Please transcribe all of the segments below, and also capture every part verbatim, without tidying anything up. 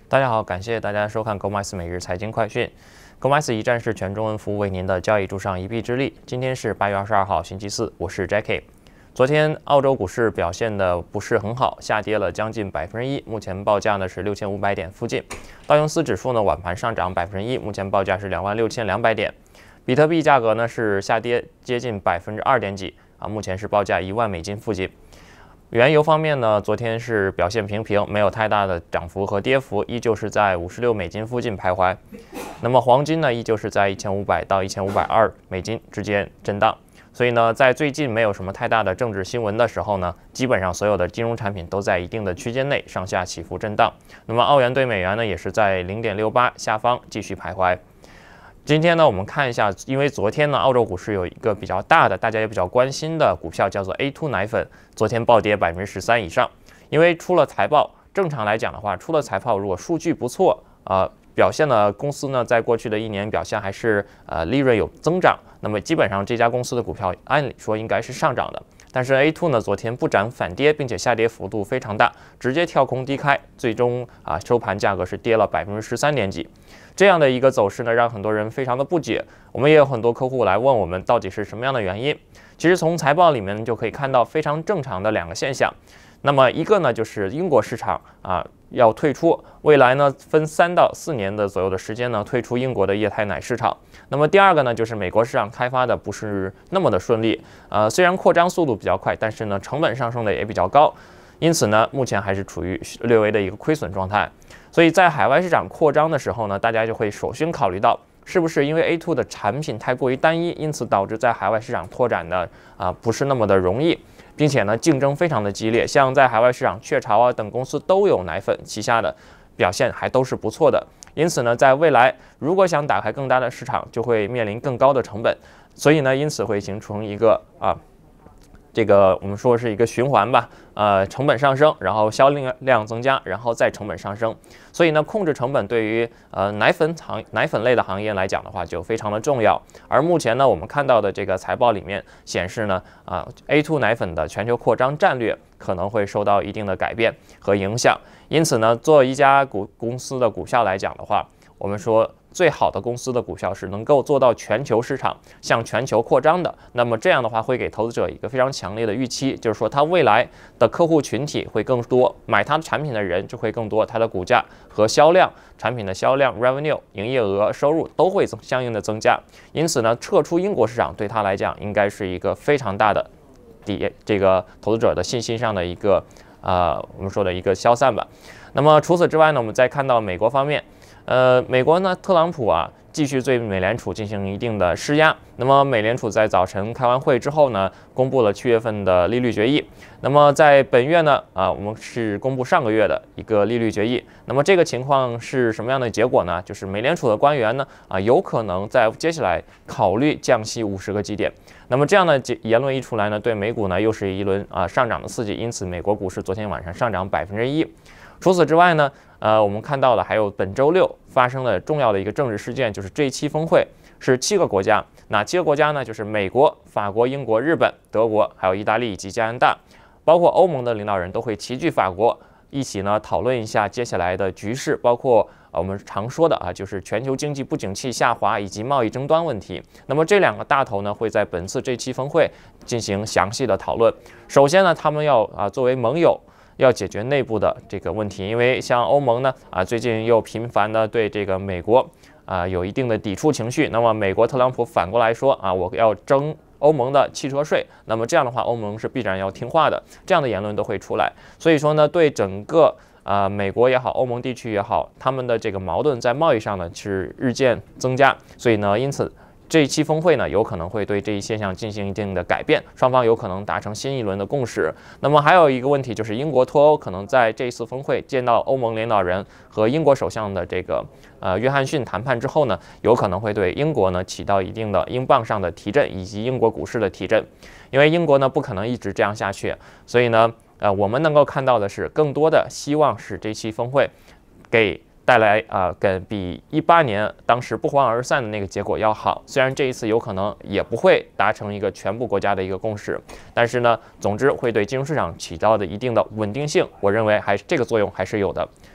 大家好，感谢大家收看 gomarkets 每日财经快讯。gomarkets 一站式全中文服务，为您的交易助上一臂之力。今天是八月二十二号，星期四，我是 Jackie。昨天澳洲股市表现的不是很好，下跌了将近百分之一，目前报价呢是六千五百点附近。道琼斯指数呢晚盘上涨百分之一，目前报价是两万六千两百点。比特币价格呢是下跌接近百分之二点几啊，目前是报价一万美金附近。原油方面呢，昨天是表现平平，没有太大的涨幅和跌幅，依旧是在五十六美金附近徘徊。那么黄金呢，依旧是在一千五百到一千五百二美金之间震荡。所以呢，在最近没有什么太大的政治新闻的时候呢，基本上所有的金融产品都在一定的区间内上下起伏震荡。那么澳元对美元呢，也是在 零点六八下方继续徘徊。今天呢，我们看一下，因为昨天呢，澳洲股市有一个比较大的，大家也比较关心的股票，叫做 A 二 奶粉，昨天暴跌百分之十三以上。因为出了财报，正常来讲的话，出了财报如果数据不错，呃，表现呢，公司呢在过去的一年表现还是呃利润有增长，那么基本上这家公司的股票按理说应该是上涨的。但是 A 二 呢，昨天不涨反跌，并且下跌幅度非常大，直接跳空低开，最终啊收盘价格是跌了百分之十三点几。这样的一个走势呢，让很多人非常的不解。我们也有很多客户来问我们，到底是什么样的原因？其实从财报里面就可以看到非常正常的两个现象。那么一个呢，就是英国市场啊要退出，未来呢分三到四年的左右的时间呢退出英国的液态奶市场。那么第二个呢，就是美国市场开发的不是那么的顺利，呃，虽然扩张速度比较快，但是呢成本上升的也比较高，因此呢目前还是处于略微的一个亏损状态。所以在海外市场扩张的时候呢，大家就会首先考虑到，是不是因为 A 二 的产品太过于单一，因此导致在海外市场拓展的啊、呃、不是那么的容易，并且呢竞争非常的激烈。像在海外市场，雀巢啊等公司都有奶粉旗下的表现还都是不错的。因此呢，在未来如果想打开更大的市场，就会面临更高的成本。所以呢，因此会形成一个啊。这个我们说是一个循环吧，呃，成本上升，然后销量增加，然后再成本上升。所以呢，控制成本对于呃奶粉行奶粉类的行业来讲的话，就非常的重要。而目前呢，我们看到的这个财报里面显示呢，啊、呃、A 二 奶粉的全球扩张战略可能会受到一定的改变和影响。因此呢，做一家股公司的股票来讲的话，我们说最好的公司的股票是能够做到全球市场向全球扩张的。那么这样的话会给投资者一个非常强烈的预期，就是说它未来的客户群体会更多，买它的产品的人就会更多，它的股价和销量、产品的销量 revenue 营业额、收入都会相应的增加。因此呢，撤出英国市场对它来讲应该是一个非常大的底这个投资者的信心上的一个呃我们说的一个消散吧。那么除此之外呢，我们再看到美国方面。呃，美国呢，特朗普啊，继续对美联储进行一定的施压。那么，美联储在早晨开完会之后呢，公布了七月份的利率决议。那么，在本月呢，啊，我们是公布上个月的一个利率决议。那么，这个情况是什么样的结果呢？就是美联储的官员呢，啊，有可能在接下来考虑降息五十个基点。那么，这样的言论一出来呢，对美股呢又是一轮啊上涨的刺激。因此，美国股市昨天晚上上涨百分之一。除此之外呢，呃，我们看到了还有本周六发生的重要的一个政治事件，就是 G 七峰会是七个国家，哪七个国家呢？就是美国、法国、英国、日本、德国，还有意大利以及加拿大，包括欧盟的领导人都会齐聚法国，一起呢讨论一下接下来的局势，包括呃我们常说的啊，就是全球经济不景气下滑以及贸易争端问题。那么这两个大头呢会在本次 G 七峰会进行详细的讨论。首先呢，他们要啊作为盟友。要解决内部的这个问题，因为像欧盟呢，啊，最近又频繁的对这个美国啊有一定的抵触情绪。那么美国特朗普反过来说啊，我要征欧盟的汽车税，那么这样的话，欧盟是必然要听话的，这样的言论都会出来。所以说呢，对整个啊美国也好，欧盟地区也好，他们的这个矛盾在贸易上呢是日渐增加。所以呢，因此。这一期峰会呢，有可能会对这一现象进行一定的改变，双方有可能达成新一轮的共识。那么还有一个问题就是，英国脱欧可能在这一次峰会见到欧盟领导人和英国首相的这个呃约翰逊谈判之后呢，有可能会对英国呢起到一定的英镑上的提振，以及英国股市的提振。因为英国呢不可能一直这样下去，所以呢，呃，我们能够看到的是，更多的希望是这期峰会给。带来啊、呃，跟比一八年当时不欢而散的那个结果要好。虽然这一次有可能也不会达成一个全部国家的一个共识，但是呢，总之会对金融市场起到的一定的稳定性，我认为还是这个作用还是有的。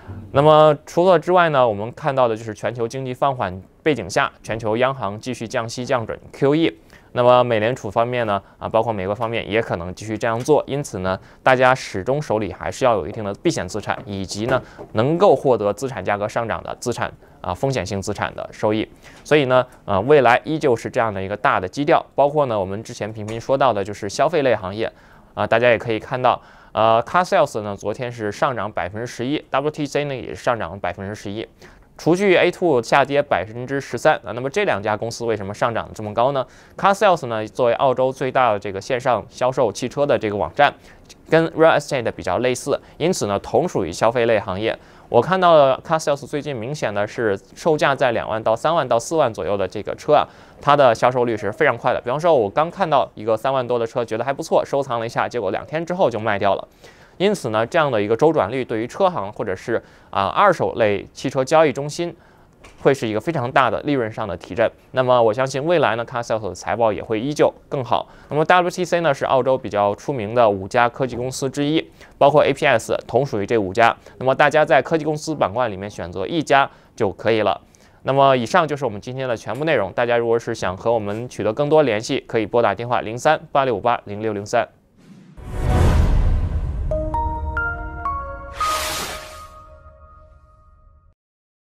那么除了之外呢，我们看到的就是全球经济放缓背景下，全球央行继续降息降准 Q E。那么美联储方面呢，啊，包括美国方面也可能继续这样做，因此呢，大家始终手里还是要有一定的避险资产，以及呢能够获得资产价格上涨的资产啊风险性资产的收益。所以呢，呃，未来依旧是这样的一个大的基调，包括呢我们之前频频说到的就是消费类行业啊，大家也可以看到。呃 ，Car Sales 呢，昨天是上涨百分之十一 ，W T C 呢也是上涨百分之十一，除去 A 二 下跌百分之十三啊。那么这两家公司为什么上涨这么高呢 ？Car Sales 呢，作为澳洲最大的这个线上销售汽车的这个网站，跟 Real Estate 比较类似，因此呢，同属于消费类行业。我看到了 Car Sales 最近明显的是售价在两万到三万到四万左右的这个车啊，它的销售率是非常快的。比方说，我刚看到一个三万多的车，觉得还不错，收藏了一下，结果两天之后就卖掉了。因此呢，这样的一个周转率对于车行或者是啊、呃、二手类汽车交易中心，会是一个非常大的利润上的提振。那么我相信未来呢 ，Car Sales 的财报也会依旧更好。那么 W T C 呢是澳洲比较出名的五家科技公司之一，包括 A P S 同属于这五家。那么大家在科技公司板块里面选择一家就可以了。那么以上就是我们今天的全部内容。大家如果是想和我们取得更多联系，可以拨打电话零三八六五八零六零三。